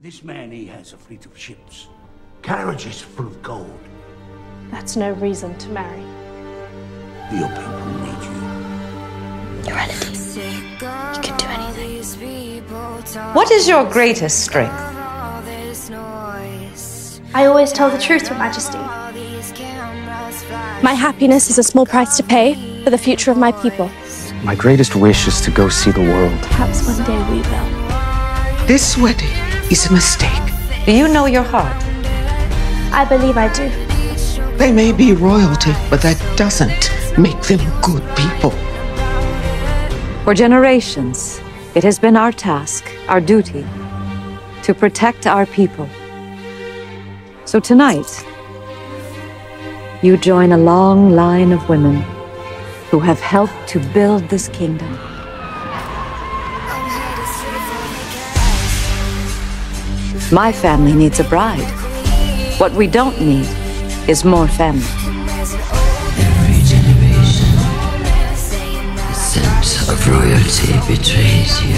This man, he has a fleet of ships, carriages full of gold. That's no reason to marry. Your people need you. You're Elodie. You can do anything. What is your greatest strength? I always tell the truth, Your Majesty. My happiness is a small price to pay for the future of my people. My greatest wish is to go see the world. Perhaps one day we will. This wedding is a mistake. Do you know your heart? I believe I do. They may be royalty, but that doesn't make them good people. For generations, it has been our task, our duty, to protect our people. So tonight, you join a long line of women who have helped to build this kingdom. My family needs a bride. What we don't need is more family. Every generation, the sense of royalty betrays you.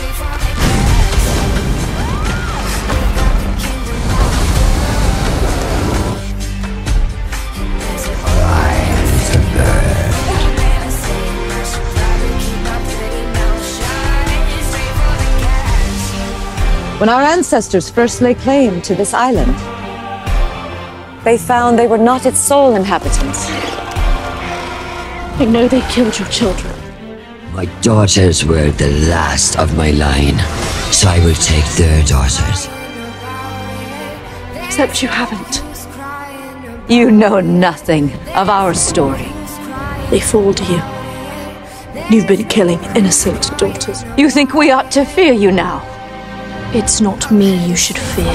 When our ancestors first laid claim to this island, they found they were not its sole inhabitants. I know they killed your children. My daughters were the last of my line, so I will take their daughters. Except you haven't. You know nothing of our story. They fooled you. You've been killing innocent daughters. You think we ought to fear you now? It's not me you should fear.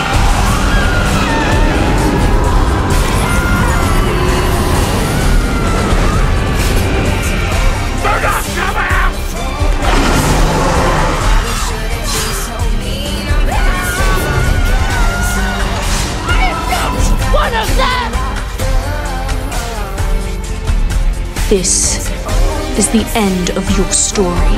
One of them! This is the end of your story.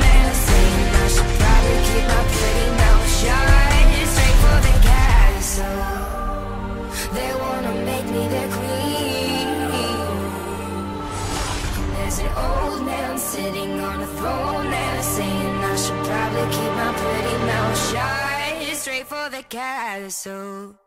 There's an old man sitting on a throne and saying I should probably keep my pretty mouth shut, straight for the castle.